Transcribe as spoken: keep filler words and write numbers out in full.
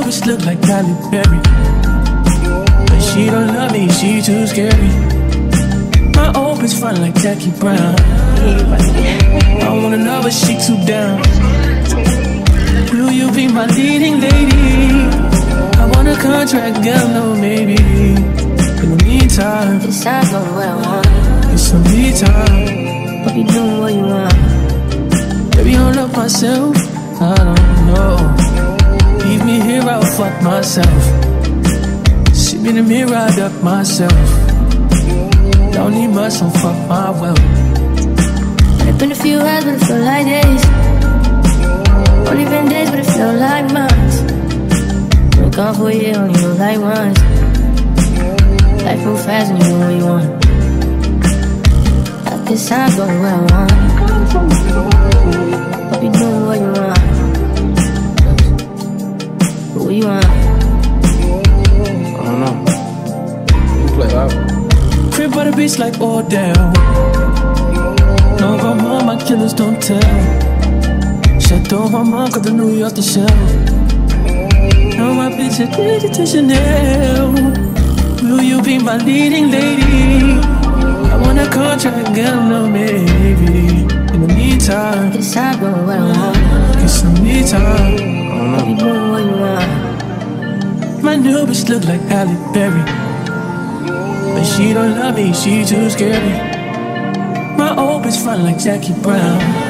bitch look like Halle Berry, but she don't love me, she too scary. My old bitch fun like Jackie Brown. I wanna know but she too down. Will you be my leading lady? I want a contract, girl, no maybe. In the meantime, this sounds going what I want. it's some me time. Hope you doing what you want. Baby, I don't love myself, I don't know. Leave me here, I'll fuck myself. See me in the mirror, I duck myself. Don't need much, so fuck my wealth. It's been a few hours, but it feel like days. Only been days, but it feel like months. Been gone for a year, only know like once. Life move fast and you know what you want. At this time, going where I want. Hope you doing what you want. But what you want? I don't know. You play loud. Crib by the beach like Odell. No, I'm on my killers, don't tell. Chateau, my mom got the New York to shelf. Now my bitch is ready to Chanel. Will you be my leading lady? I want a contract, girl, no maybe. In the meantime, This time, going what I want. get some me time. Hope you doing what you want. My new bitch look like Halle Berry, but she don't love me, she too scary. My old bitch fun like Jackie Brown.